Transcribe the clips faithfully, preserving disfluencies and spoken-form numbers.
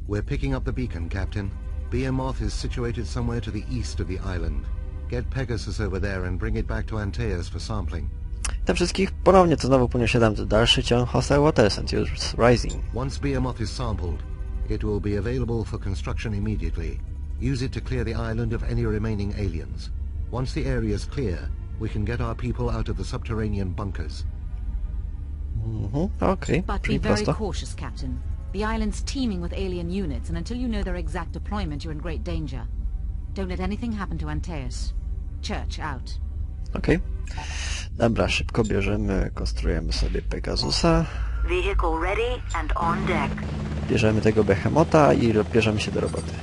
We're picking up the beacon, Captain. Behemoth is situated somewhere to the east of the island. Get Pegasus over there and bring it back to Antaeus for sampling. Witam wszystkich. Ponownie to znowu poniesiadam to dalszy ciąg Hostile Waters and Use Rising. Once Behemoth is sampled, it will be available for construction immediately. Use it to clear the island of any remaining aliens. Once the area is clear, we can get our people out of the subterranean bunkers. Mhm, okej, But be brzmi very prosto. cautious, Captain. The island's teeming with alien units, and until you know their exact deployment, you're in great danger. Don't let anything happen to Antaeus. Church out. Okej. Dobra, szybko bierzemy, konstruujemy sobie Pegasusa. Vehicle ready and on deck. Bierzemy tego Behemota i bierzemy się do roboty.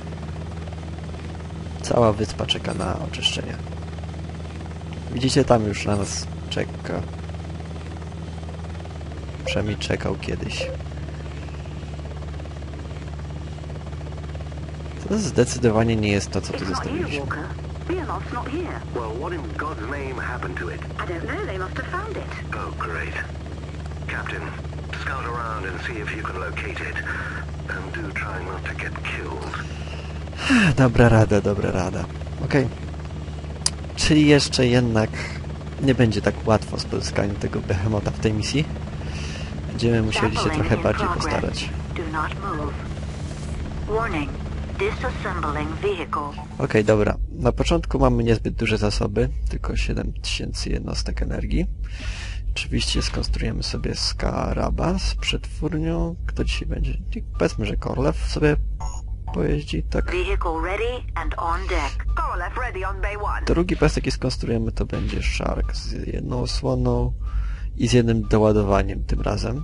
Cała wyspa czeka na oczyszczenie. Widzicie, tam już na nas czeka. Przynajmniej czekał kiedyś. To zdecydowanie nie jest to, co tu It's not here, zostawiliśmy. Walker. Behemoth's not here. Well, what in God's name happened to it? I don't know, they must have found it. Oh, great. Captain, scout around and see if you can locate it. And do try not to get killed. Dobra rada, dobra rada. Okej. Czyli jeszcze jednak nie będzie tak łatwo z pozyskaniem tego Behemota w tej misji. Będziemy musieli się trochę bardziej postarać. Do not move. Warning. Disassembling vehicle. Okej, dobra. Na początku mamy niezbyt duże zasoby, tylko siedem tysięcy jednostek energii. Oczywiście skonstruujemy sobie Skaraba z przetwórnią. Kto dzisiaj będzie? Powiedzmy, że Korlew sobie pojeździ, tak? Vehicle ready and on deck. Korolev ready on bay one. Drugi pojazd, jaki skonstruujemy, to będzie Shark z jedną osłoną i z jednym doładowaniem tym razem.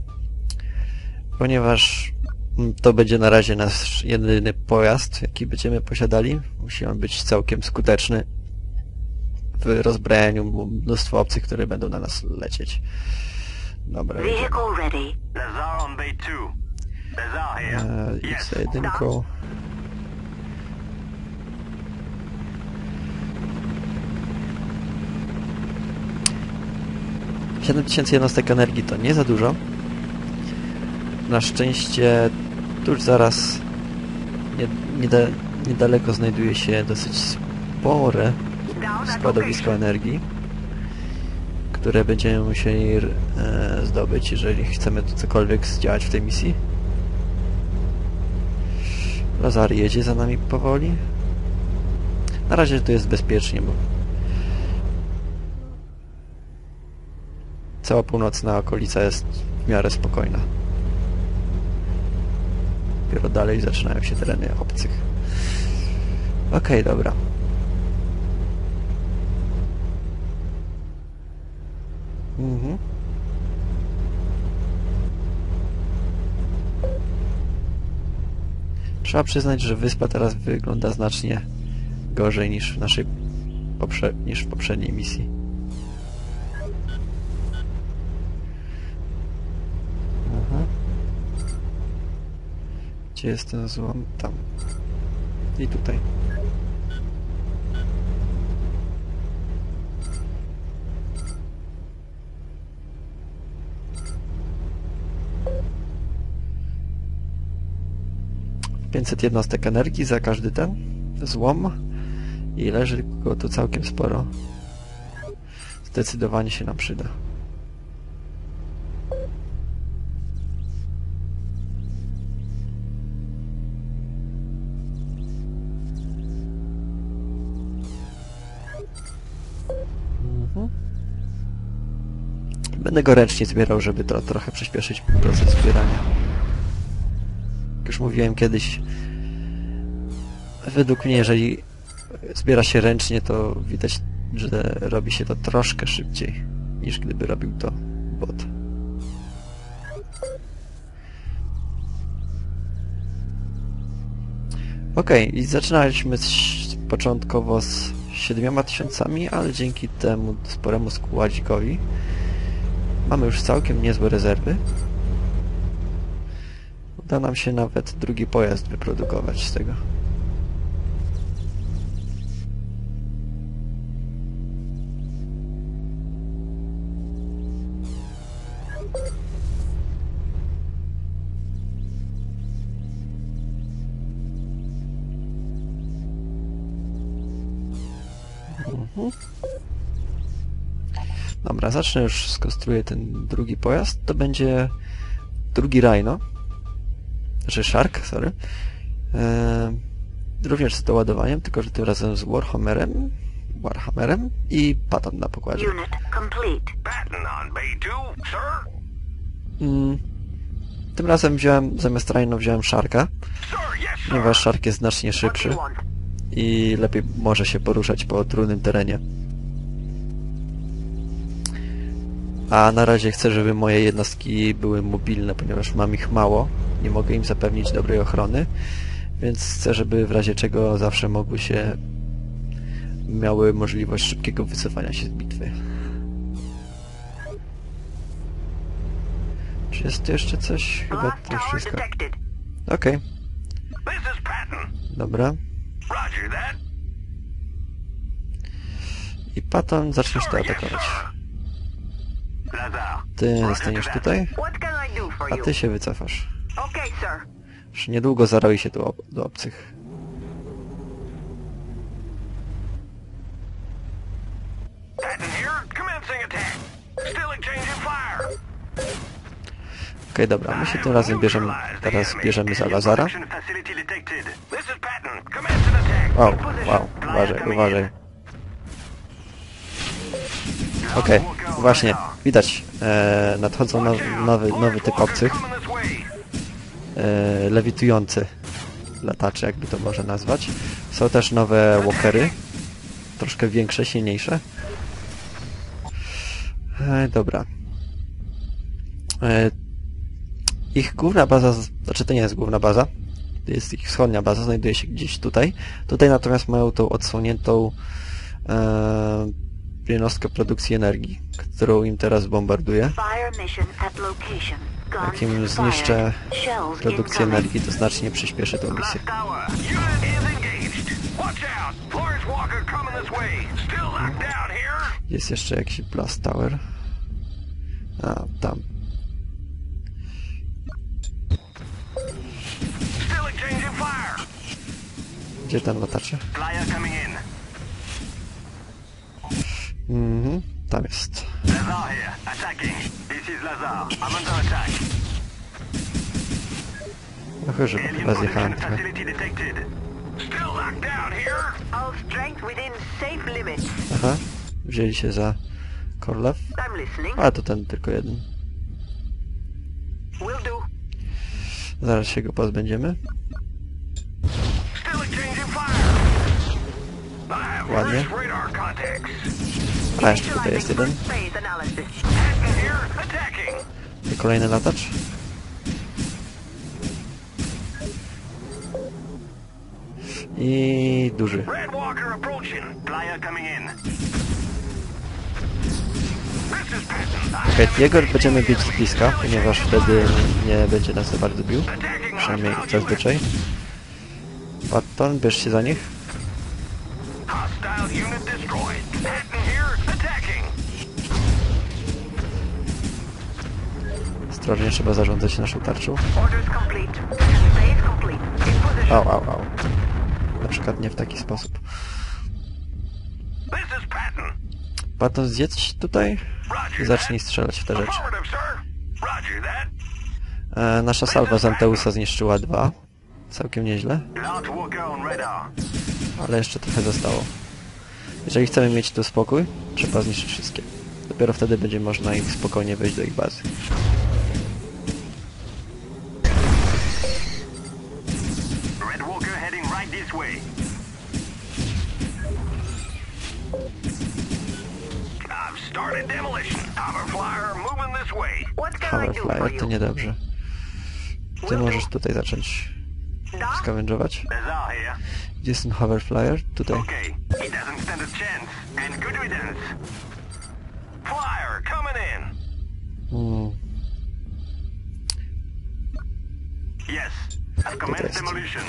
Ponieważ to będzie na razie nasz jedyny pojazd, jaki będziemy posiadali. Musi on być całkiem skuteczny w rozbrajaniu mnóstwo obcych, które będą na nas lecieć. Dobra, jedziemy. Vehicle ready. Lazar on bay two. Lazar here. Eee, I za jedynką. siedem tysięcy jednostek energii to nie za dużo. Na szczęście tuż zaraz nie, nieda, niedaleko znajduje się dosyć spore składowisko energii, które będziemy musieli e, zdobyć, jeżeli chcemy tu cokolwiek zdziałać w tej misji. Lazar jedzie za nami powoli. Na razie tu jest bezpiecznie, bo cała północna okolica jest w miarę spokojna. Dopiero dalej zaczynają się tereny obcych. Okej, okay, dobra. Mhm. Trzeba przyznać, że wyspa teraz wygląda znacznie gorzej niż w naszej poprze niż w poprzedniej misji. Mhm. Gdzie jest ten złom? Tam. I tutaj. pięćset jednostek energii za każdy ten złom i leży go tu całkiem sporo. Zdecydowanie się nam przyda. Mhm. Będę go ręcznie zbierał, żeby to trochę przyspieszyć proces zbierania. Jak już mówiłem kiedyś, według mnie, jeżeli zbiera się ręcznie, to widać, że robi się to troszkę szybciej, niż gdyby robił to bot. Ok, i zaczynaliśmy z, początkowo z siedmioma tysiącami, ale dzięki temu sporemu składzikowi mamy już całkiem niezłe rezerwy. Uda nam się nawet drugi pojazd wyprodukować z tego. Mhm. Dobra, zacznę już, skonstruuję ten drugi pojazd. To będzie drugi Rhino. Znaczy Shark, sorry. Eee, również z doładowaniem, tylko że tym razem z Warhammerem. Warhammerem i Patton na pokładzie. Unit complete. Patton on bay two, sir? Mm, tym razem wziąłem, zamiast Rhino wziąłem Sharka, Sir, yes, sir. ponieważ Shark jest znacznie What do szybszy you want? i lepiej może się poruszać po trudnym terenie. A na razie chcę, żeby moje jednostki były mobilne, ponieważ mam ich mało. Nie mogę im zapewnić dobrej ochrony, więc chcę, żeby w razie czego zawsze mogły się... miały możliwość szybkiego wycofania się z bitwy. Czy jest tu jeszcze coś? Chyba Lost to już tower wszystko. detected. Okej, This is Patton. dobra. Roger that. I Patton zaczniesz Sir, to yes, atakować. sir. Lazar. Ty zostaniesz tutaj, What can I do for a you? ty się wycofasz. Okay, sir. Już niedługo zaroi się do, ob do obcych. Patton here, commencing attack. Still exchanging fire. Okej, dobra, my się tym razem bierzemy, teraz bierzemy za Lazara. This is Patton. Commencing attack. Wow, wow, uważaj, uważaj. Okej, właśnie, widać, e, nadchodzą no, nowy, nowy typ obcych. E, lewitujący latacze, jakby to można nazwać. Są też nowe walkery. Troszkę większe, silniejsze. E, dobra. E, ich główna baza, znaczy to nie jest główna baza, to jest ich wschodnia baza, znajduje się gdzieś tutaj. Tutaj natomiast mają tą odsłoniętą e, jednostkę produkcji energii, którą im teraz bombarduję. Fire mission at location. Guns Jak im fired. zniszczę Shells produkcję incoming. energii, to znacznie przyspieszy tę misję. Jest jeszcze jakiś blast tower. A, tam. Gdzie ten latacze? Mhm, tam jest. No chyba, chyba zjechałem trochę. All strength within safe limits. Aha, wzięli się za Korlew. I'm listening. A, to ten tylko jeden. Will do. Zaraz się go pozbędziemy. Ładnie. A, jeszcze tutaj jest jeden. Phase analysis. I kolejny latacz. I duży. Okej, okay, jego będziemy bić z bliska, ponieważ wtedy nie będzie nas za bardzo bił. Przynajmniej zazwyczaj. Patton, bierz się za nich. Ostrożnie, trzeba zarządzać naszą tarczą. Orders complete. Phase complete. In position. Au, au, au. Na przykład nie w taki sposób. Patton, zjedź tutaj i zacznij strzelać w te rzeczy. E, nasza salwa z Anteusa zniszczyła dwa. Całkiem nieźle. Ale jeszcze trochę zostało. Jeżeli chcemy mieć tu spokój, trzeba zniszczyć wszystkie. Dopiero wtedy będzie można ich spokojnie wejść do ich bazy. Hoverflyer, to niedobrze. Ty możesz tutaj zacząć skawędżować. Gdzie jest ten Hoverflyer? Tutaj. Hmm. Tutaj jest.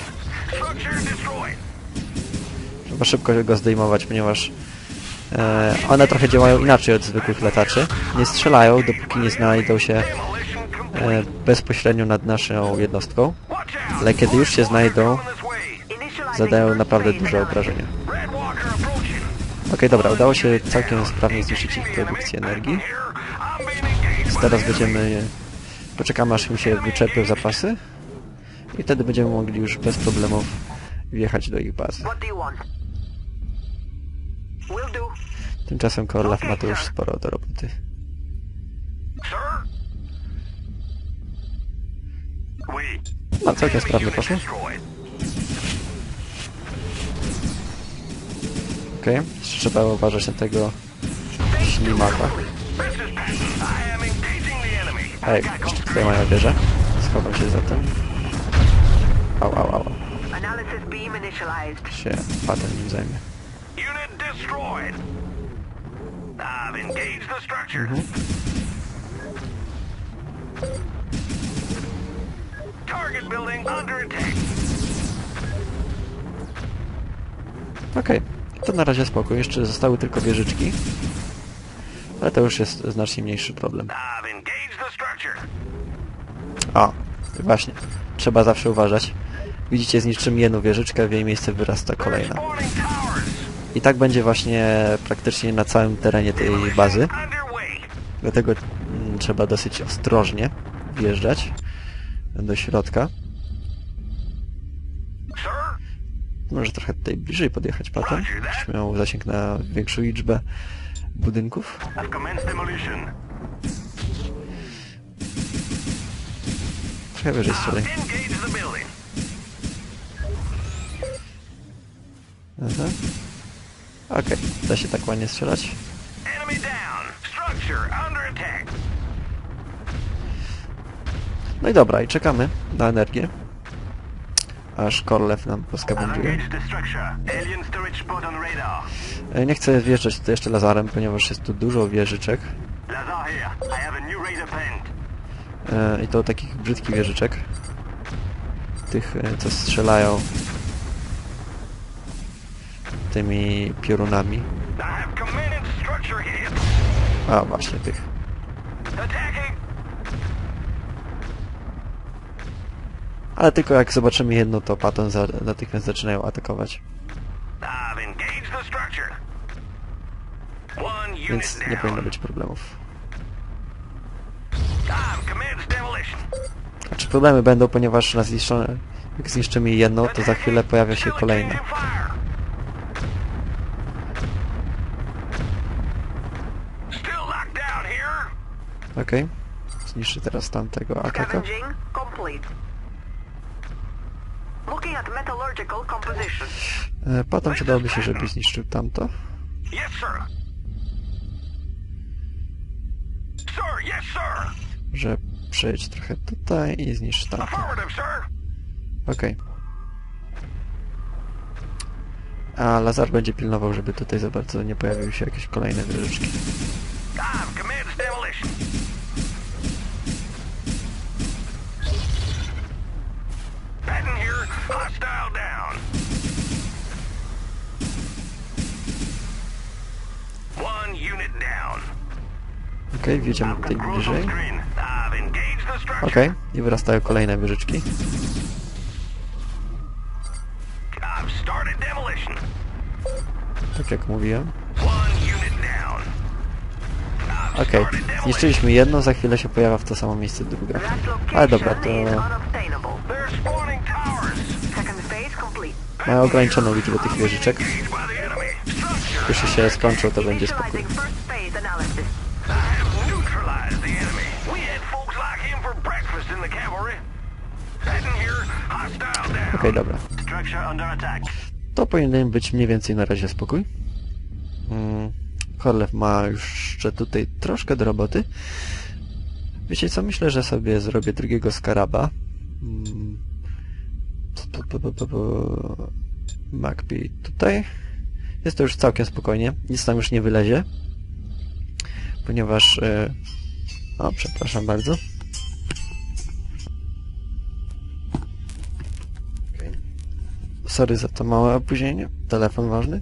Trzeba szybko go zdejmować, ponieważ e, one trochę działają inaczej od zwykłych lataczy. Nie strzelają, dopóki nie znajdą się e, bezpośrednio nad naszą jednostką, ale kiedy już się znajdą, zadają naprawdę duże obrażenia. Okej, dobra, udało się całkiem sprawnie zniszczyć ich produkcję energii. Więc teraz będziemy... Poczekamy, aż im się wyczerpią zapasy. I wtedy będziemy mogli już bez problemów wjechać do ich bazy. What do you want? Will do. Tymczasem Korlaw ma tu już sporo do roboty. Sir? Wait. No, całkiem sprawnie poszło. Okej, okay. Jeszcze trzeba uważać na tego ślimaka. Ej, jeszcze tutaj mają wieżę. Schowam się za tym. Au, au, au. Analysis beam initialized. Się patem nim zajmie. Unit destroyed. I've engaged the structure. Mhm. Target building under attack. Okej, okay. To na razie spokój. Jeszcze zostały tylko wieżyczki. Ale to już jest znacznie mniejszy problem. I've engaged the structure. O, właśnie. Trzeba zawsze uważać. Widzicie, zniszczymy jedną wieżyczkę, w jej miejsce wyrasta kolejna. I tak będzie właśnie praktycznie na całym terenie tej bazy. Dlatego mm, trzeba dosyć ostrożnie wjeżdżać do środka. Może trochę tutaj bliżej podjechać patem, żebyś miał zasięg na większą liczbę budynków. Trochę wyżej strzelaj. Aha. Okej, okay. Da się tak ładnie strzelać. No i dobra, i czekamy na energię, aż Korlew nam poskabędziuje. Nie chcę wjeżdżać tutaj jeszcze lazarem, ponieważ jest tu dużo wieżyczek. I to takich brzydkich wieżyczek. Tych, co strzelają tymi piorunami. A, właśnie tych. Ale tylko jak zobaczymy jedno, to Patton za, natychmiast zaczynają atakować. Więc nie powinno być problemów. Znaczy problemy będą, ponieważ na zniszczone, jak zniszczymy jedno, to za chwilę pojawia się kolejne. Okej. Okay. Zniszczy teraz tamtego ataka. E, potem przydałoby się, żeby zniszczył tamto. Że przejdź trochę tutaj i zniszcz tamto. Okej. Okay. A Lazar będzie pilnował, żeby tutaj za bardzo nie pojawiły się jakieś kolejne wieżyczki. Okej, okay, wjedziemy tutaj bliżej. Okej, okay, i wyrastają kolejne wieżyczki. Tak jak mówiłem. Okej, okay, zniszczyliśmy jedno, za chwilę się pojawia w to samo miejsce druga. Ale dobra, to... Mają ograniczoną liczbę tych wieżyczek. Jeśli się skończą, to będzie spokój. Okej, okay, dobra. To powinien być mniej więcej na razie spokój. Hmm. Korlew ma jeszcze tutaj troszkę do roboty. Wiecie co? Myślę, że sobie zrobię drugiego skaraba. Hmm. Magpie tutaj. Jest to już całkiem spokojnie. Nic tam już nie wylezie. Ponieważ... Yy... O, przepraszam bardzo. Okay. Sorry za to małe opóźnienie. Telefon ważny.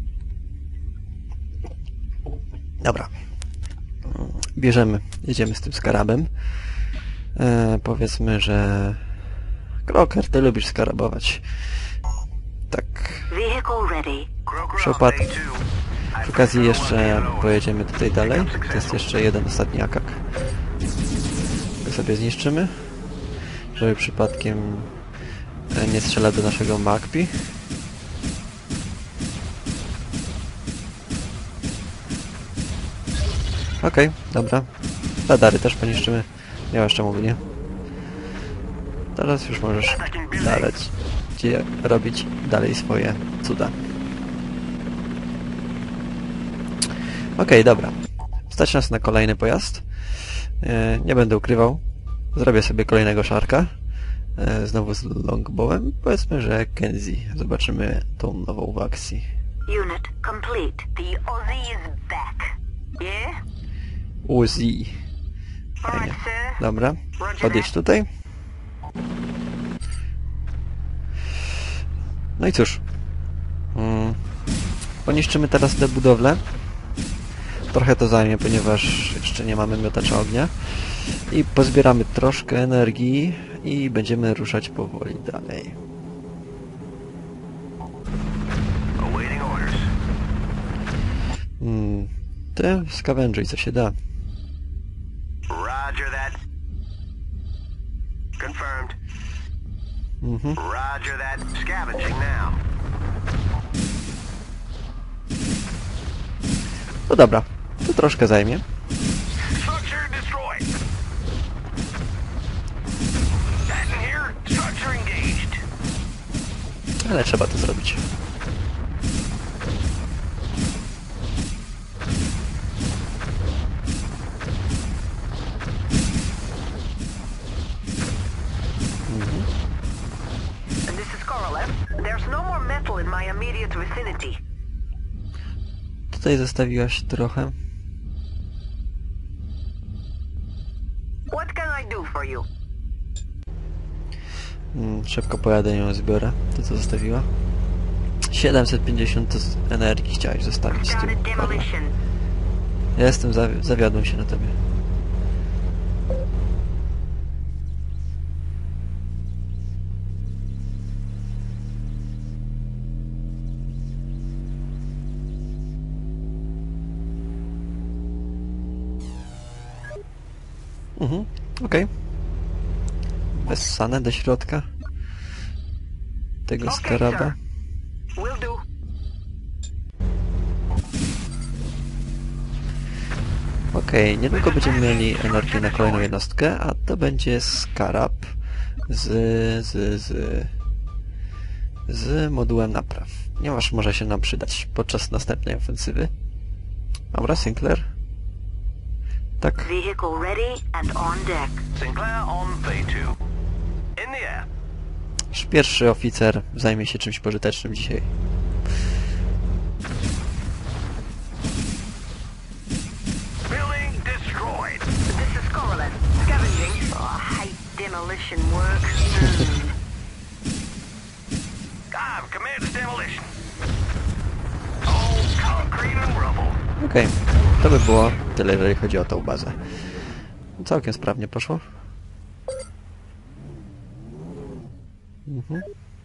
Dobra. Bierzemy. Jedziemy z tym skarabem. E, powiedzmy, że... Croker, ty lubisz skarabować. Tak. Shepard. Przy okazji jeszcze pojedziemy tutaj dalej. To jest jeszcze jeden ostatni akak. Go sobie zniszczymy, żeby przypadkiem nie strzela do naszego Magpie. Okej, okay, dobra. Radary też poniszczymy. Ja jeszcze mówię, nie? Teraz już możesz dalej gdzie robić dalej swoje cuda. Okej, okay, dobra. Stać nas na kolejny pojazd. E, nie będę ukrywał. Zrobię sobie kolejnego szarka. E, znowu z longbowem. Powiedzmy, że Kenzie. Zobaczymy tą nową w akcji. Unit complete. The Uzi is back. Yeah? Uzi. Fajnie. Dobra. Podjedź tutaj. No i cóż. Hmm. Poniszczymy teraz te budowle. Trochę to zajmie, ponieważ jeszcze nie mamy miotacza ognia. I pozbieramy troszkę energii i będziemy ruszać powoli dalej. Hmm. Ty skawędrzyj co się da. Roger that. Confirmed. Mhm. Roger that. Scavenging now. No dobra, to troszkę zajmie. Structure destroyed. That in here. Structure engaged. Ale trzeba to zrobić. Tutaj zostawiłaś trochę. Hmm, szybko pojadę ją zbiorę. To co zostawiła? siedemset pięćdziesiąt energii chciałaś zostawić z tyłu. Ja jestem, zawi zawiodłem się na tobie. Mhm, okej. Okay. Wessane do środka tego skaraba. Okej, okay, niedługo będziemy mieli energię na kolejną jednostkę, a to będzie skarab z, z, z, z modułem napraw. Ponieważ może się nam przydać podczas następnej ofensywy. Dobra, Sinclair. Tak. Vehicle ready and on deck. Sinclair on V two. In the air. Pierwszy oficer zajmie się czymś pożytecznym dzisiaj. Building destroyed. This is Corlin. Scavenging. Oh, I hate demolition work. I'm command demolition. Oh, concrete and rubble. Okej, okay. To by było tyle, jeżeli chodzi o tą bazę. Całkiem sprawnie poszło. Mhm.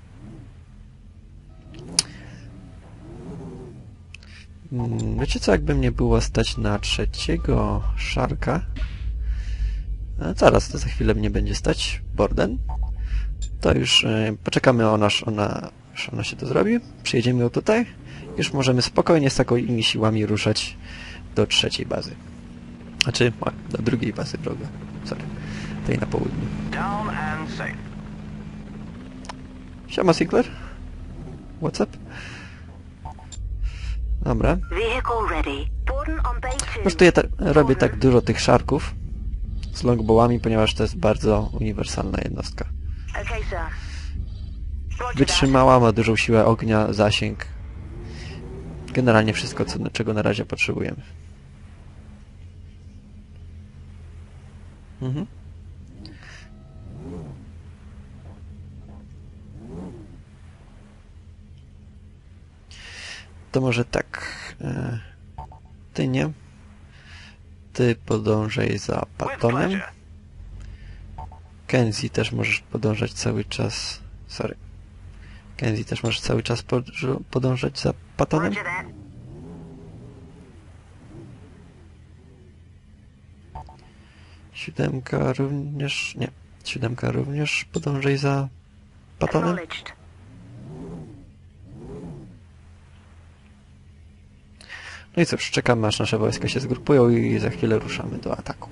Wiecie co, jakby mnie było stać na trzeciego szarka? A zaraz, to za chwilę mnie będzie stać. Borden. To już yy, poczekamy, ona, ona, aż ona się to zrobi. Przyjedziemy ją tutaj. Już możemy spokojnie z takimi siłami ruszać do trzeciej bazy. Znaczy, o, do drugiej bazy wroga. Sorry. Tej na południu. Down and safe. Siema, Sinclair. What's up? Dobra. Już tu ja ta robię tak dużo tych szarków z longbowami, ponieważ to jest bardzo uniwersalna jednostka. Wytrzymała, ma dużą siłę ognia, zasięg. Generalnie wszystko, co, czego na razie potrzebujemy. Mhm. To może tak. E, ty nie. Ty podążaj za Pattonem. Kenzie też możesz podążać cały czas. Sorry. Kenzie też możesz cały czas podążać za Pattonem. Siódemka również... nie. Siódemka również podążaj za Pattonem. Acknowledged. No i cóż, czekamy aż nasze wojska się zgrupują i za chwilę ruszamy do ataku.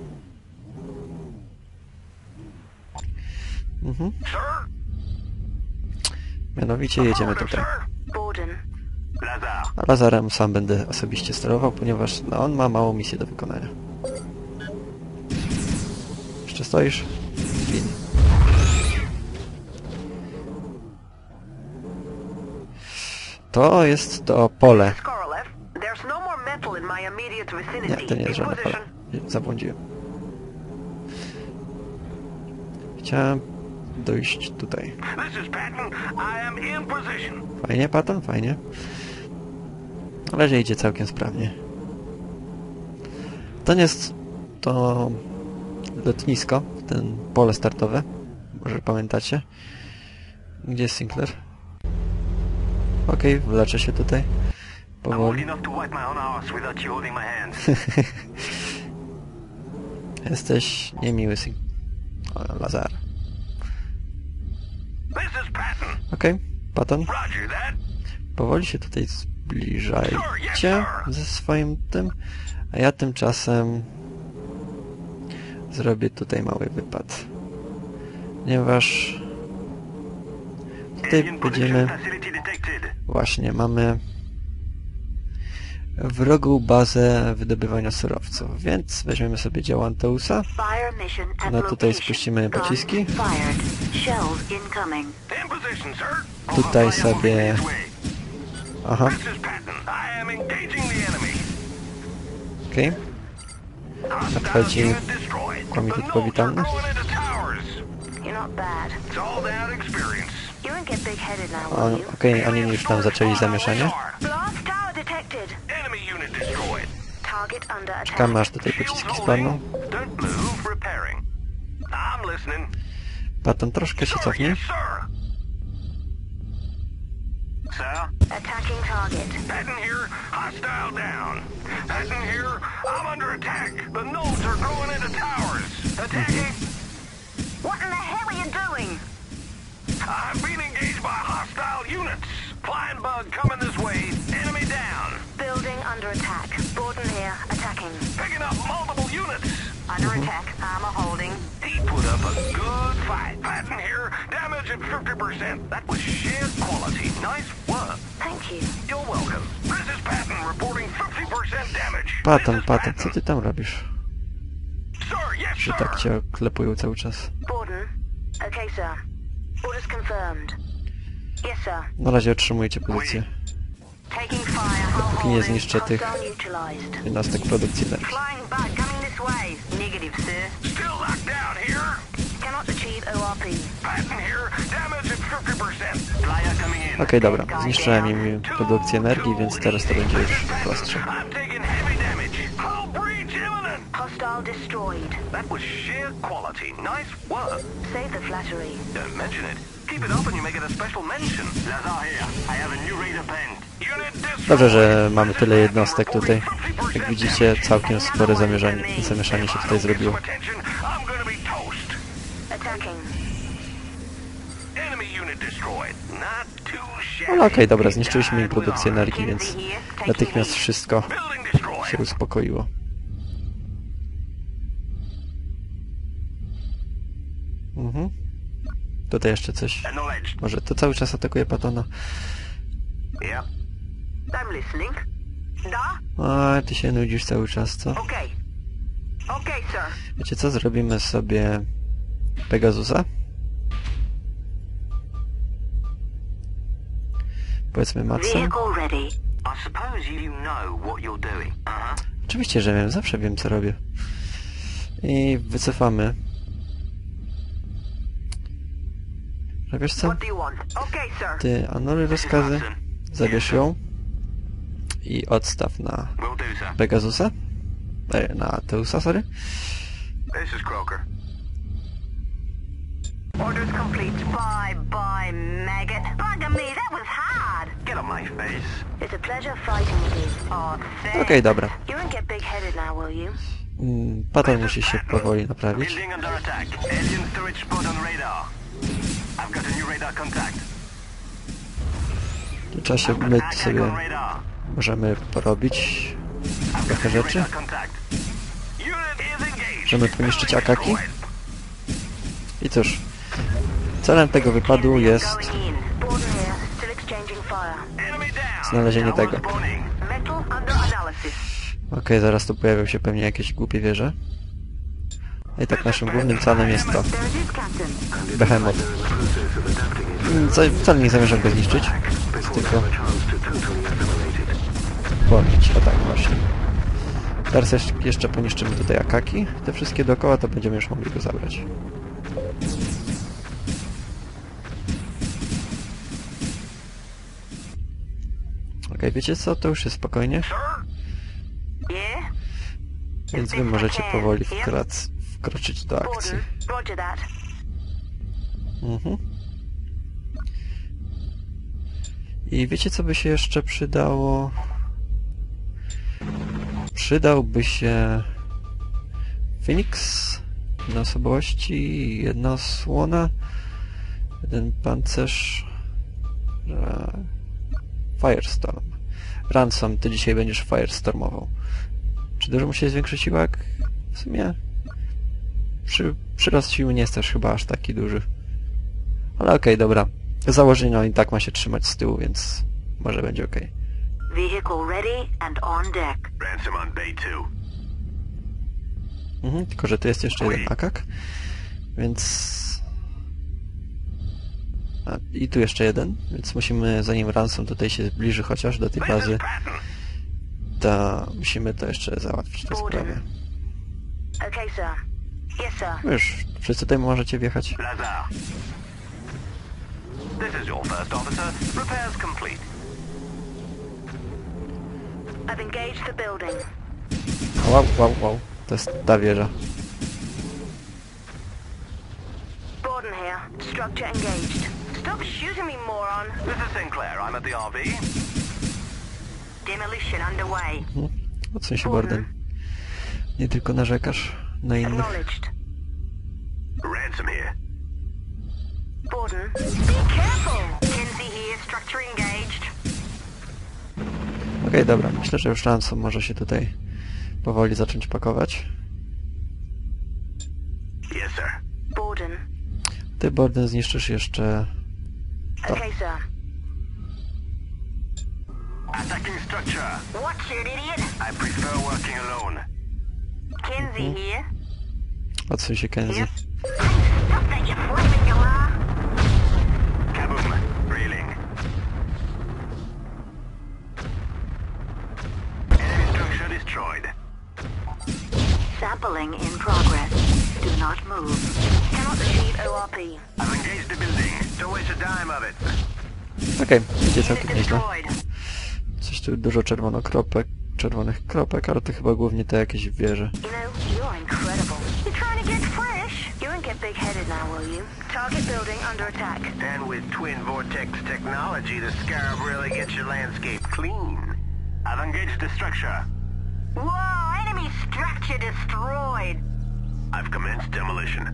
Mhm. Mianowicie jedziemy tutaj. Borden. A Lazarem sam będę osobiście sterował, ponieważ no, on ma małą misję do wykonania. Jeszcze stoisz? Gin. To jest to pole. Skorolev, there's no more metal in my immediate vicinity. Nie, to nie jest In żadne pole. position. Zabłądziłem. Chciałem dojść tutaj. This is Patton. I am in position. Fajnie, Patton, fajnie. Na razie idzie całkiem sprawnie. To nie jest to lotnisko, ten pole startowe. Może pamiętacie? Gdzie jest Sinclair? Okej, okay, wleczę się tutaj. Powoli. Jesteś niemiły, Sin... O, Lazar. Okej, okay, Patton. Powoli się tutaj zbliżajcie ze swoim tym, a ja tymczasem zrobię tutaj mały wypad. Ponieważ tutaj będziemy... Właśnie, mamy wrogą bazę wydobywania surowców, więc weźmiemy sobie dział Anteusa. No tutaj spuścimy pociski. Tutaj sobie... Aha. Okej. Okay. Nadchodzi komitet powitalny. Okej, okay, oni już tam zaczęli zamieszanie. Czekamy aż tutaj pociski spadną. Patton, troszkę się cofnie. Attacking target. Patton here, hostile down. Patton here, I'm under attack. The nodes are growing into towers. Attacking. What in the hell are you doing? I'm being engaged by hostile units. Flying bug coming this way. Enemy down. Building under attack. Borden here, attacking. Picking up multiple units. Under attack. Armor holding. He put up a good fight. Patton here, damage at fifty percent. That was sheer quality. Nice work. Thank you. You're welcome. This is Patton reporting fifty percent damage. Patton, Patton, co ty tam robisz? Sir, yes, Czy sir. tak cię klepują cały czas? Borden. Okay, sir. Orders confirmed. Yes, sir. Na razie otrzymujecie pozycję. Taking fire. Dopóki nie zniszczę tych Hostile neutralized. jednostek produkcji energii. Flying bug coming this way. Negative, sir. Still locked down here. Cannot achieve O R P. Patton here, damage at fifty percent. Flyer coming in. Okej, okay, dobra. Zniszczyłem im produkcję energii, więc teraz to będzie już prostsze. I'm taking heavy damage. Hull breach imminent. Hostile destroyed. That was sheer quality. Nice work. Save the flattery. Don't mention it. Keep it up and you make it a special mention. Lazar here. I have a new rate of pen. Unit destroyed. Dobrze, że mamy tyle jednostek tutaj. Jak widzicie, całkiem spore zamieszanie, zamieszanie się tutaj zrobiło. I'm gonna be toast. Attacking. Enemy unit destroyed. Not too No shabby. okej, okay, dobra, zniszczyliśmy im produkcję energii, więc natychmiast wszystko Building destroyed. się uspokoiło. Mhm. Tutaj jeszcze coś. Acknowledged. Może to cały czas atakuje Pattona. Yeah. I'm listening. Da? A, ty się nudzisz cały czas, co? Okay. Okay, sir. Wiecie co? Zrobimy sobie Pegasusa. Powiedzmy Madsem. Vehicle ready. I suppose you know what you're doing. Uh-huh. Oczywiście, że wiem. Zawsze wiem, co robię. I wycofamy. A wiesz co? What do you want? Okay, sir. Ty anuluj rozkazy, zabierz ją i odstaw na Will do, sir. Pegasusa. E, na Teusa, sorry. This is Croker. Orders complete. Bye, bye, maggot. Bugger me, that was hard. Get on my face. It's a pleasure fighting with you. Oh, thanks. Okej, dobra. You won't get big-headed now, will you? Mm, Pattern musi się powoli naprawić. Building under attack. Alien storage spot on radar. I've got a new radar contact. W tym czasie my Attack sobie on radar. możemy porobić trochę rzeczy. Radar contact. Unit is engaged. Możemy poniszczyć akaki. I cóż, celem tego wypadu jest Going in. Borden here. Still exchanging fire. Enemy down. znalezienie Tower tego. spawning. Metal under analysis. Okej, zaraz tu pojawią się pewnie jakieś głupie wieże. I tak naszym głównym celem jest to. There it is, Captain. Behemoth. Mm, co- Wcale nie zamierzam go zniszczyć, tylko ponić. O tak właśnie. Teraz jeszcze- jeszcze poniszczymy tutaj akaki. Te wszystkie dookoła, to będziemy już mogli go zabrać. Okej, wiecie co? To już jest spokojnie. Yeah? Więc wy możecie powoli wkrac wkroczyć do akcji. Borden. Roger that. Mhm. I wiecie co by się jeszcze przydało? Przydałby się Phoenix, jedna osobowości, jedna osłona, jeden pancerz, e, Firestorm. Ransom, ty dzisiaj będziesz Firestormował. Czy dużo musi zwiększyć siłak? W sumie przy, przyrost siły nie jest też chyba aż taki duży. Ale okej, okay, dobra. Założenie no i tak ma się trzymać z tyłu, więc może będzie okej. Okay. Vehicle ready and on deck. Ransom on bay two. Mhm, tylko że tu jest jeszcze jeden akak, więc... A, i tu jeszcze jeden, więc musimy, zanim Ransom tutaj się zbliży chociaż do tej bazy, to musimy to jeszcze załatwić tę sprawę. Okay, sir. Yes, sir. No już, wszyscy tutaj możecie wjechać. Lazar. This is your first officer. Repairs complete. I've engaged the building. Wow, wow, wow, to jest ta wieża. Borden here. Structure engaged. Stop shooting me, moron. This is Sinclair. I'm at the R V. Demolition underway. Mhm. Odsuń się, Borden. Nie tylko narzekasz na innych. Acknowledged. Ransom here. Borden. Be careful. Kinsey here. Structure engaged. Okej, okay, dobra, myślę, że już Ransom może się tutaj powoli zacząć pakować. Yes, sir. Borden. Ty, Borden, zniszczysz jeszcze to. Okay, sir. Attacking structure. Watch it, idiot. I prefer working alone. Kinsey here. Odsuń się, Kenzie. Yes. Stop that, you flaming galah. Kaboom. Reeling. Enemy structure destroyed. Sampling in progress. Do not move. Cannot achieve O R P. I've engaged the building. Don't waste a dime of it. Okej, okay, idzie Unit całkiem nieźle. destroyed. Coś tu dużo czerwonokropek, czerwonych kropek, ale to chyba głównie te jakieś wieże. You know, you're incredible. You're trying to get fresh? You won't get big-headed now, will you? Target building under attack. And with twin vortex technology, the Scarab really gets your landscape clean. I've engaged the structure. Whoa, enemy structure destroyed. I've commenced demolition.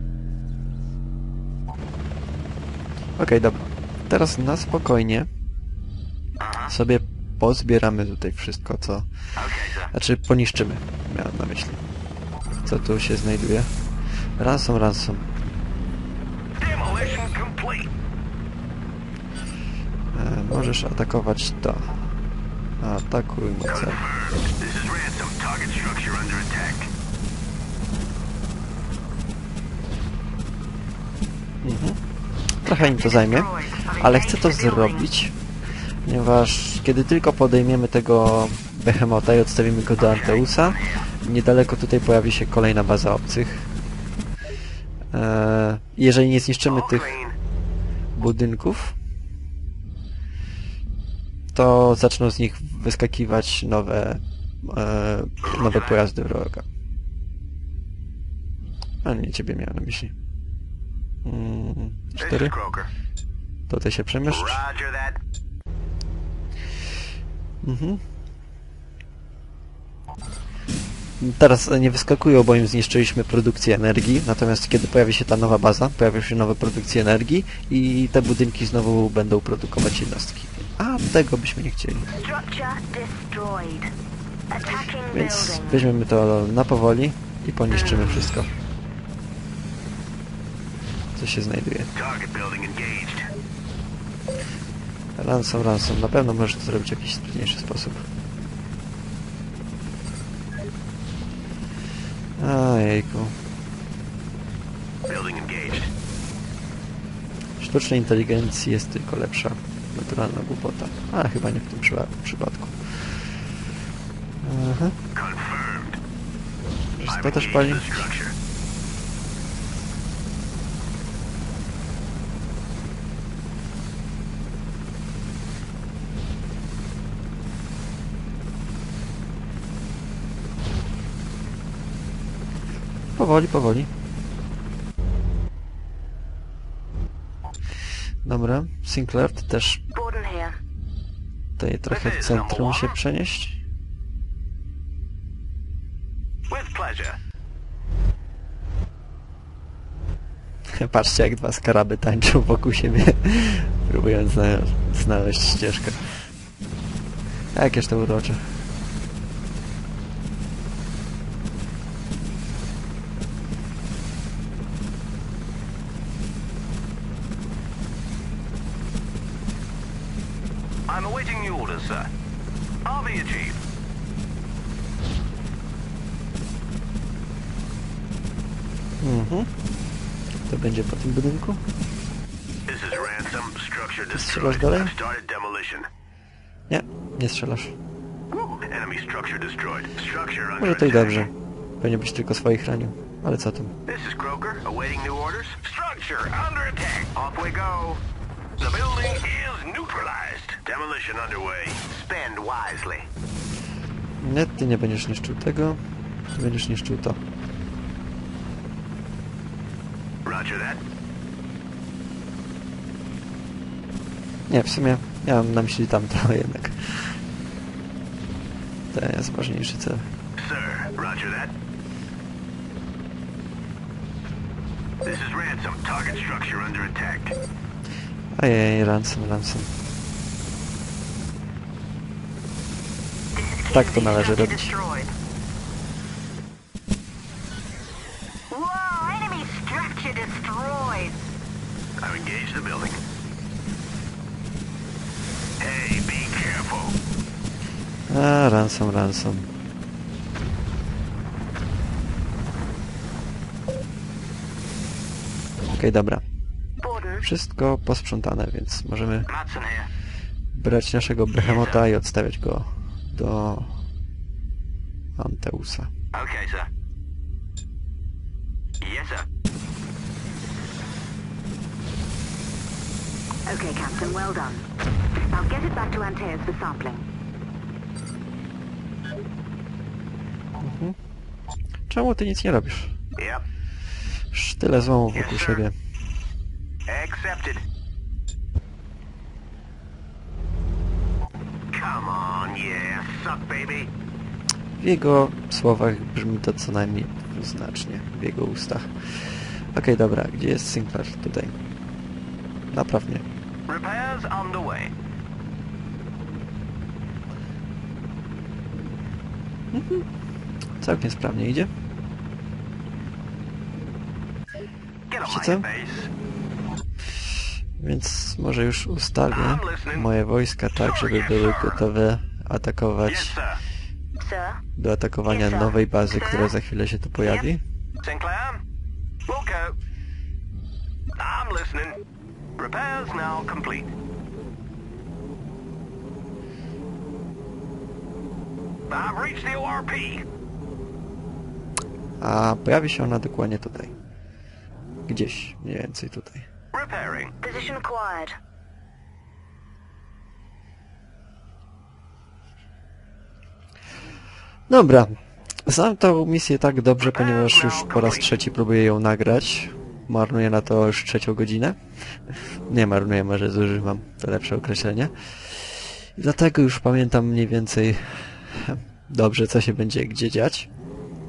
Okej, okay, dobra. Teraz na spokojnie sobie pozbieramy tutaj wszystko, co... Okay, sir. Znaczy poniszczymy, miałem na myśli. Co tu się znajduje? Ransom, ransom. Demolition complete. E, możesz atakować to. Atakuj mój cel. This is Ransom. Target structure under attack. Mhm. Trochę im to zajmie, ale chcę to zrobić, ponieważ kiedy tylko podejmiemy tego Behemota i odstawimy go do Anteusa, niedaleko tutaj pojawi się kolejna baza obcych. Eee, jeżeli nie zniszczymy All tych clean. budynków, to zaczną z nich wyskakiwać nowe, e, nowe pojazdy wroga. A nie, ciebie miałem na myśli. Mm, This cztery. is Croker. Tutaj się przemieszcz. Roger that. Mhm. teraz nie wyskakują, bo im zniszczyliśmy produkcję energii, natomiast kiedy pojawi się ta nowa baza, pojawią się nowe produkcje energii i te budynki znowu będą produkować jednostki. A tego byśmy nie chcieli. Więc weźmiemy to na powoli i poniszczymy wszystko, co się znajduje. Ransom, ransom. Na pewno możesz to zrobić w jakiś trudniejszy sposób. Ojejku. Sztucznej inteligencji jest tylko lepsza. Naturalna głupota. A, chyba nie w tym przy przypadku. Aha. To też pali? Powoli, powoli. Dobra, Sinclair, ty też tutaj trochę w centrum się przenieść. Patrzcie, jak dwa skaraby tańczą wokół siebie, próbując zna znaleźć ścieżkę. Jakież to urocze. I'm awaiting your orders, sir. I'll be achieved. Mhm. To będzie po tym budynku? This is Ransom. Structure Strzelasz destroyed. dalej? I've started demolition. Nie, nie strzelasz. Enemy structure destroyed. Structure under Może to i attack. dobrze. Pewnie byś tylko swoich ranił. Ale co tam? This is Croker, awaiting new orders. Structure under attack. Off we go. The building is neutralized. Demolition underway. Spend wisely. Nie, ty nie będziesz niszczył tego. Ty będziesz niszczył to. Roger that. Nie, w sumie miałem na myśli tamto jednak. To jest ważniejszy cel. Sir, roger that. This is Ransom. Target structure under attack. Ajej, ransom, ransom. Tak to należy robić. Whoa, enemy structure destroyed. I've engaged the building. Hey, be careful. A, ransom, ransom. Okej, okay, dobra. Wszystko posprzątane, więc możemy Matson here. brać naszego Behemota i odstawiać go do Anteusa. Okay, sir. Yes, sir. Okay, Captain, well done. I'll get it back to Antaeus for sampling. Mhm. Czemu ty nic nie robisz? Yep. Sz tyle złomu wokół Yes, sir. siebie. Accepted. Come on, yeah, suck, baby. W jego słowach brzmi to co najmniej dwuznacznie, w jego ustach. Okej, okay, dobra, gdzie jest Sinclair? Tutaj. Napraw mnie. Repairs underway. Mhm. Całkiem sprawnie idzie. Get on Wiecie my co? base. Więc może już ustawię moje wojska tak, żeby były gotowe atakować Yes, sir. Sir? do atakowania nowej bazy, która za chwilę się tu pojawi. Sinclair? We'll go. I'm listening. Repairs now complete. I've reached the O R P. A pojawi się ona dokładnie tutaj. Gdzieś, mniej więcej tutaj. Repairing. Position acquired. Dobra. Znam tą misję tak dobrze, ponieważ już po raz trzeci próbuję ją nagrać. Marnuję na to już trzecią godzinę. Nie marnuję, może zużywam to lepsze określenie. I dlatego już pamiętam mniej więcej dobrze, co się będzie gdzie dziać.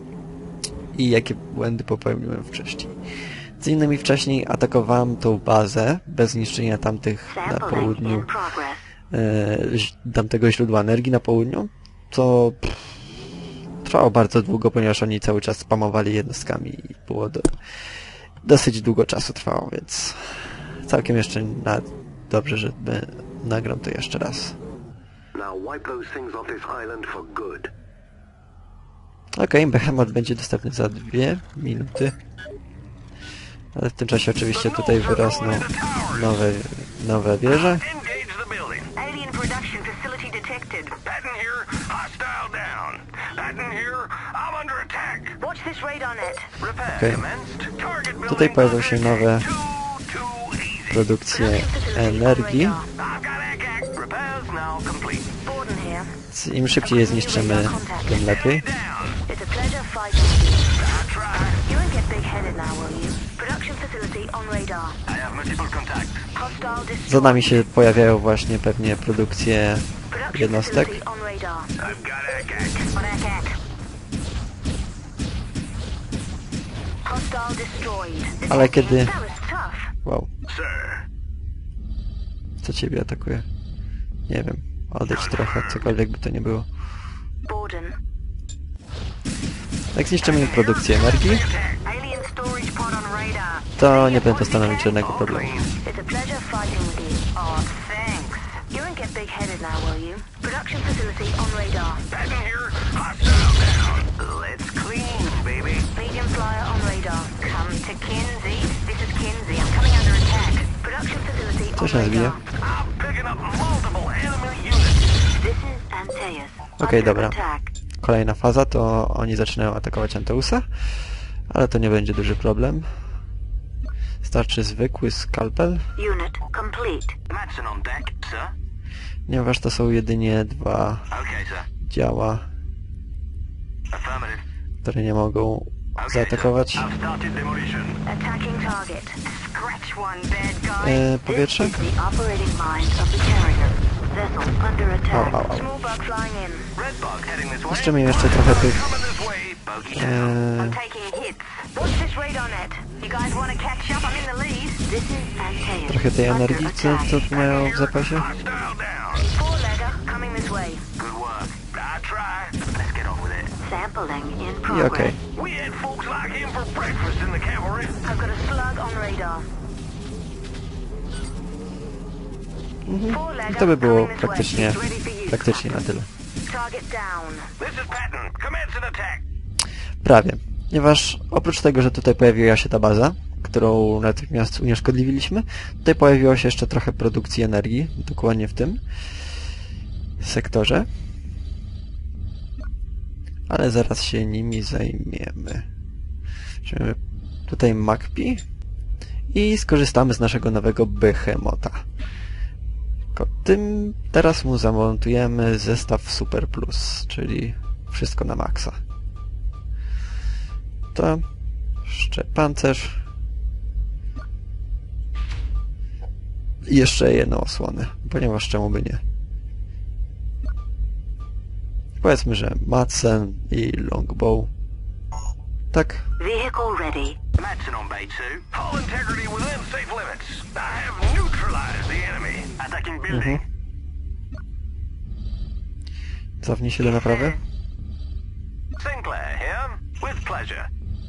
i jakie błędy popełniłem wcześniej. Z innymi wcześniej atakowałem tą bazę bez zniszczenia tamtych na południu, e, tamtego źródła energii na południu, co pff, trwało bardzo długo, ponieważ oni cały czas spamowali jednostkami i było do, dosyć długo czasu trwało, więc całkiem jeszcze na, dobrze, że nagram to jeszcze raz. Okej, okay, Behemoth będzie dostępny za dwie minuty. Ale w tym czasie oczywiście tutaj wyrosną nowe, nowe wieże. Okay. Tutaj pojawią się nowe produkcje energii. Im szybciej je zniszczymy, tym lepiej. Za nami się pojawiają właśnie pewnie produkcje jednostek. Ale kiedy... Wow. Co ciebie atakuje? Nie wiem. Odejdź trochę, cokolwiek by to nie było. Jak zniszczymy im produkcję energii, to nie będzie stanowić żadnego problemu. Co się rozwija? Okej, okay, dobra. Kolejna faza to oni zaczynają atakować Anteusa, ale to nie będzie duży problem. Starczy zwykły skalpel. Ponieważ to są jedynie dwa działa, które nie mogą zaatakować. E, powietrze? Au, au, au. Jeszcze mi jeszcze trochę tych... E, trochę tej energii, co, co tu mają w zapasie. I okej. Mhm. I to by było praktycznie, praktycznie na tyle. Prawie. Ponieważ oprócz tego, że tutaj pojawiła się ta baza, którą natychmiast unieszkodliwiliśmy, tutaj pojawiło się jeszcze trochę produkcji energii, dokładnie w tym sektorze. Ale zaraz się nimi zajmiemy. Weźmiemy tutaj Magpie i skorzystamy z naszego nowego Behemotha. Tym teraz mu zamontujemy zestaw Super Plus, czyli wszystko na maksa. To jeszcze pancerz i jeszcze jedną osłonę, ponieważ czemu by nie. Powiedzmy, że Madsen i Longbow. Tak. Vehicle ready. Madsen on bay two. Hull integrity within safe limits. I have neutralized the enemy. Attacking building. Mhm. Cofnij się do naprawy. Sinclair here. With pleasure.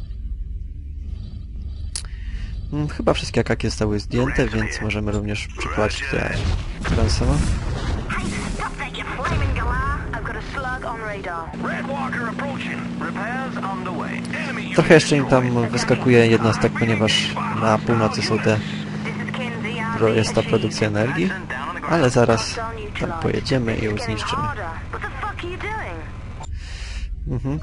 Hmm, chyba wszystkie akaki zostały zdjęte, więc możemy również przykładać te Ransoma. Trochę jeszcze im tam wyskakuje jednostek, ponieważ na północy są te... jest ta produkcja energii, ale zaraz tam pojedziemy i ją zniszczymy. Mhm.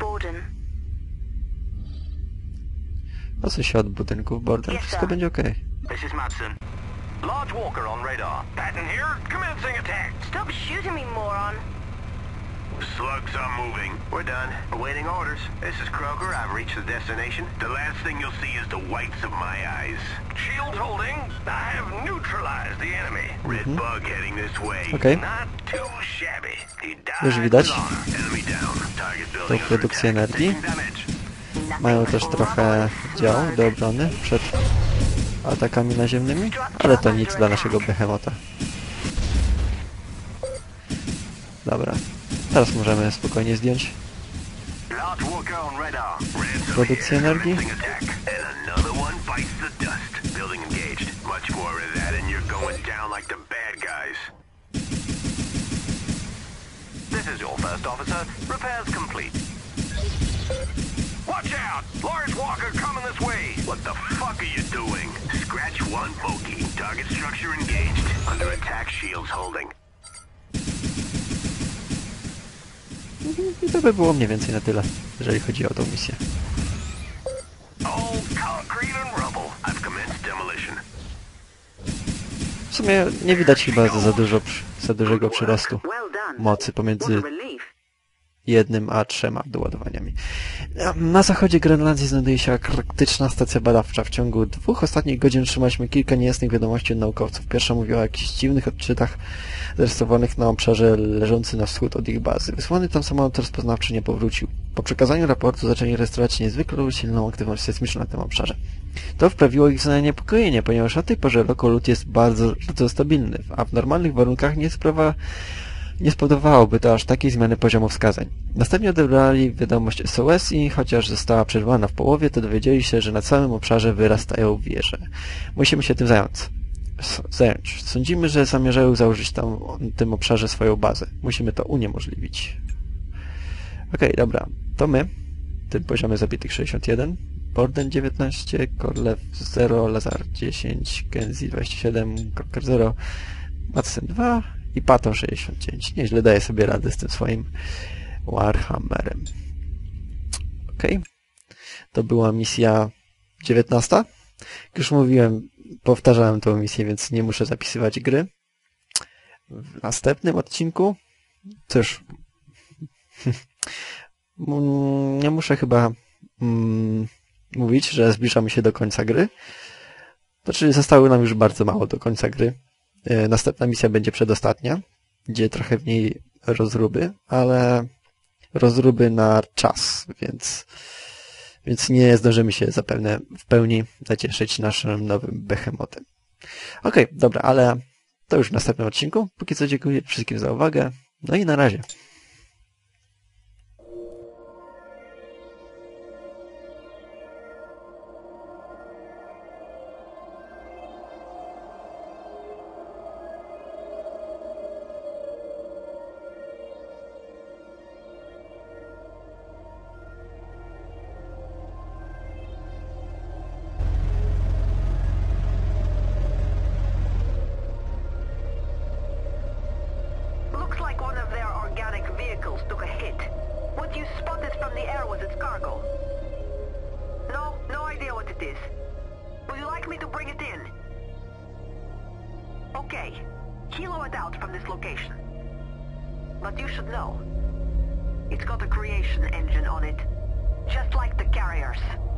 Odsuń się od budynków, Borden. Wszystko będzie okej. Large walker on radar. Patton here, commencing attack. Stop shooting me, moron. Slugs are moving. We're done. Awaiting orders. This is Kroger. I've reached the destination. The last thing you'll see is the whites of my eyes. Shield holding. I have neutralized the enemy. Red mm-hmm. bug heading this way. Okay. Not too shabby. He died. Już widać Enemy down. Target tą building produkcję energii. Mają też trochę dział do obrony przed atakami naziemnymi, ale to nic dla naszego behemota. Dobra, teraz możemy spokojnie zdjąć produkcję energii. This is your first officer. Repairs complete. Watch out! Lawrence Walker coming this way! What the fuck are you doing? Scratch one bogey. Target structure engaged. Under attack, shields holding. I to by było mniej więcej na tyle, jeżeli chodzi o tą misję. All concrete and rubble. I've commenced demolition. W sumie nie widać chyba za, za, dużo, za dużego przyrostu mocy pomiędzy jednym a trzema doładowaniami. Na zachodzie Grenlandii znajduje się arktyczna stacja badawcza. W ciągu dwóch ostatnich godzin otrzymaliśmy kilka niejasnych wiadomości od naukowców. Pierwsza mówiła o jakichś dziwnych odczytach zarejestrowanych na obszarze leżący na wschód od ich bazy. Wysłany tam samolot rozpoznawczy nie powrócił. Po przekazaniu raportu zaczęli rejestrować niezwykle silną aktywność sejsmiczną na tym obszarze. To wprawiło ich w zaniepokojenie, ponieważ na tej porze roku lód jest bardzo, bardzo stabilny, a w normalnych warunkach nie sprawa Nie spowodowałoby to aż takiej zmiany poziomu wskazań. Następnie odebrali wiadomość S O S i chociaż została przerwana w połowie, to dowiedzieli się, że na całym obszarze wyrastają wieże. Musimy się tym zająć. zająć. Sądzimy, że zamierzają założyć tam w tym obszarze swoją bazę. Musimy to uniemożliwić. Okej, okay, dobra. To my. W tym poziomie zabitych sześćdziesiąt jeden. Borden dziewiętnaście, Korlew zero, Lazar dziesięć, Kenzie dwadzieścia siedem, Kroker zero, Madsen dwa i Patton sześćdziesiąt dziewięć. Nieźle daje sobie radę z tym swoim Warhammerem. Okej. Okay. To była misja dziewiętnasta. Jak już mówiłem, powtarzałem tą misję, więc nie muszę zapisywać gry. W następnym odcinku też nie muszę chyba mm, mówić, że zbliżamy się do końca gry. Znaczy zostało nam już bardzo mało do końca gry. Następna misja będzie przedostatnia, gdzie trochę w niej rozruby, ale rozruby na czas, więc, więc nie zdążymy się zapewne w pełni zacieszyć naszym nowym behemotem. Okej, okay, dobra, ale to już w następnym odcinku. Póki co dziękuję wszystkim za uwagę, no i na razie. Took a hit. What you spotted from the air was its cargo. No, no idea what it is. Would you like me to bring it in? Okay, kilo it out from this location. But you should know, it's got a creation engine on it, just like the carriers.